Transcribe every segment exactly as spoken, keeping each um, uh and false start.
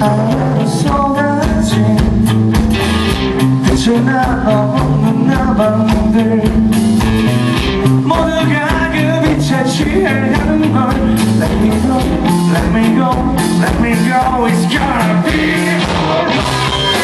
바람으로 쏟아진 빛을 나없는 나방들 모두가 그 빛에 취하는 걸 Let me go, let me go, let me go It's gonna be alright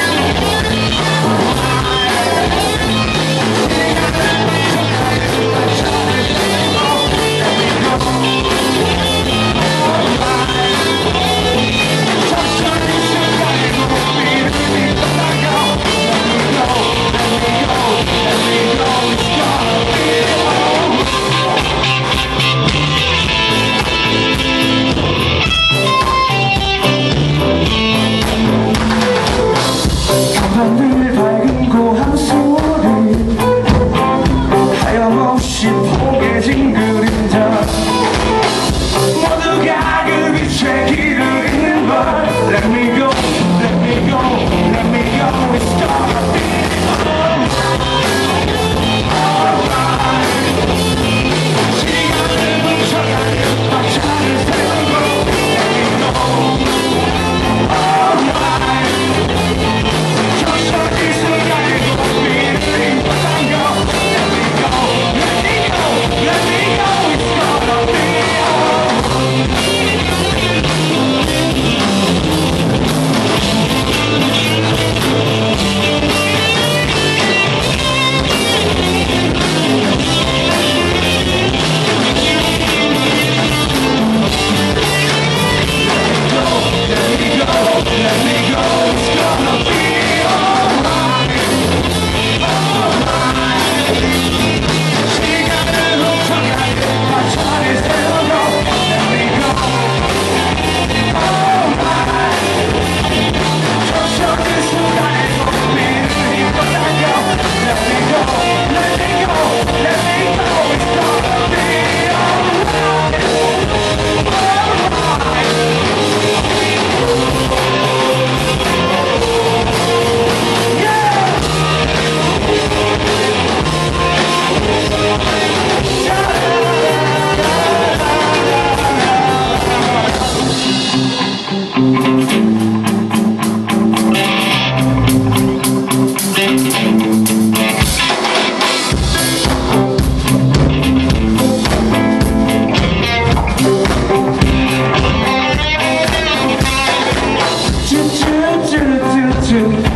늘 밝은 고함 소리 하염없이 포개진 그림자 모두가 그 빛에 길을 잇는 걸 Let me go, let me go, let me go It's gonna be alright 시간을 멈춰가는 박차를 세우고 Let me go alright to